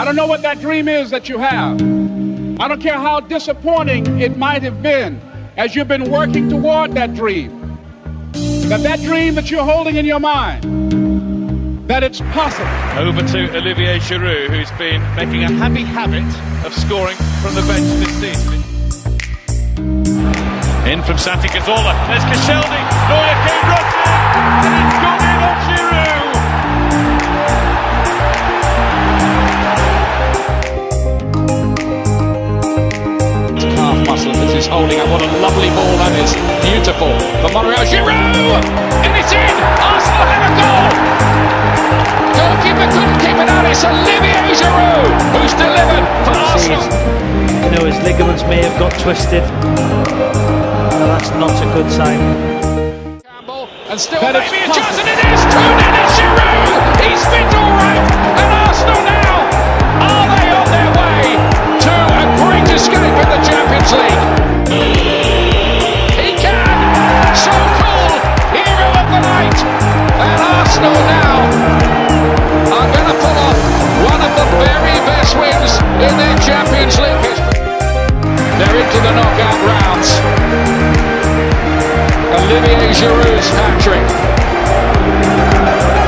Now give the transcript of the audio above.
don't know what that dream is that you have. I don't care how disappointing it might have been as you've been working toward that dream. That dream that you're holding in your mind, that it's possible. Over to Olivier Giroud, who's been making a happy habit of scoring from the bench this season. In from Santi Cazorla, there's Koscielny, Neuer came rushing, and it's gone in on Giroud! Calf muscle that is holding up, what a lovely ball that is, beautiful, for Olivier Giroud, and it's in, Arsenal have a goal! Goalkeeper couldn't keep it out, it's Olivier Giroud who's delivered for Arsenal! You know, his ligaments may have got twisted. That's not a good sign. Campbell, and still maybe a chance, and it is 2-0, it's Giroud! He's fit all right, and Arsenal now, are they on their way to a great escape in the Champions League? He can! So cool! Hero of the night! And Arsenal now are going to pull off one of the very best wins in their Champions League history. They're into the knockout rounds. Olivier Giroud's hat-trick.